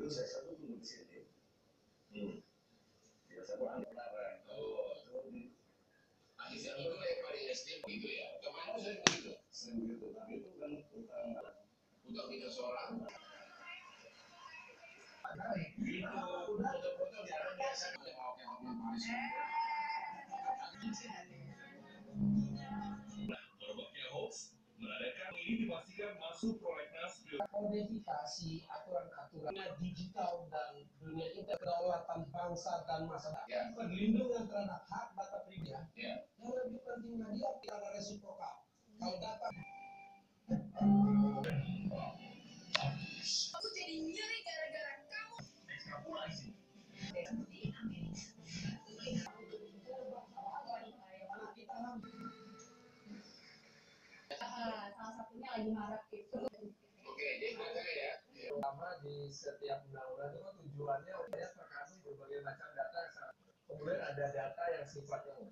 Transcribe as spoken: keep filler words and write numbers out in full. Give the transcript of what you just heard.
dulu saya satu tunggu di sini. Hmm. Biasa pulang larang. Oh, ada yang dulu yang pada S D begitu ya. Kemana saya begitu? Saya begitu, tapi itu kan utang utang tiga seorang. Itu foto-foto jarang biasa yang awalnya Paris. Nah, merebaknya hoax menandakan ini dipastikan masuk prolegnas kodifikasi aturan-aturan digital dan dunia internet, kedaulatan bangsa dan masyarakat, ya. Perlindungan terhadap hak data pribadi, ya. Yang lebih penting lagi adalah resiprokal. Kalau data aku jadi nyeri gara-gara kamu ekstrapolasi. Salah satunya lagi marak itu. Oke, jadi belakangan ya. Pertama, di setiap undang-undang itu kan tujuannya supaya terkandung berbagai macam data. Kemudian ada data yang sifatnya